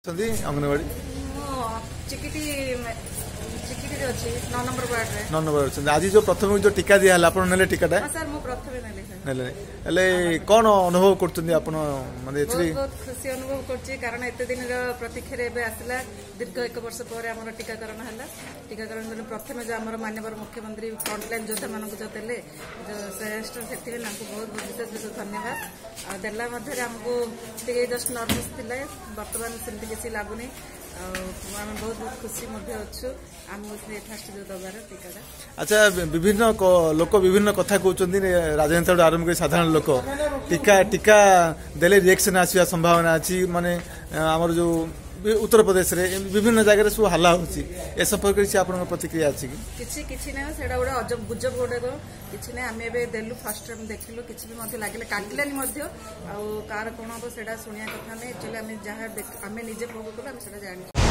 अंगनवाड़ी चिकिटी अच्छी 9 number ward रे 9 number अच्छे आज जो प्रथम जो टीका दिया आपने टीकाटा सर मु प्रथम कौन अनुभव करते बहुत खुशी अनुभव करछि कारण एते दिन प्रतीक्षा रे आसला दीर्घ 1 वर्ष पर हमर टीकाकरण हला टीकाकरण बेले प्रथम जो हमर माननीय मुख्यमंत्री फ्रंटलाइन योद्धा मानक जो देले जो श्रेष्ठ सेति नामको बहुत बहुत विशेष धन्यवाद आ देला मध्ये हमको टिके जस्ट नर्वस थिले वर्तमान सेमति किसी लागुनी आम बहुत बहुत खुशी अच्छु आम फास्ट जो दबार टीका अच्छा विभिन्न लोक विभिन्न कथा कहते राजनीति आरंभ कर साधारण लोक टीका टीका देले रिएक्शन आसवा संभावना अच्छी माने आमर जो उत्तर प्रदेश रे विभिन्न जगह सब हल्ला होची ए संपर्क से आपन प्रतिक्रिया अछि किछि नै सेडा गोडा अजब गुजब गोडा को किछि नै हम एबे देलु फर्स्ट टाइम देखिलु किछि भी मध्ये लागिले काटलानी मध्ये आ कार कोन हो सेडा सुनिया कथा नै एक्चुअली हम जहां हम निजे प्रूव करू हम सेडा जानि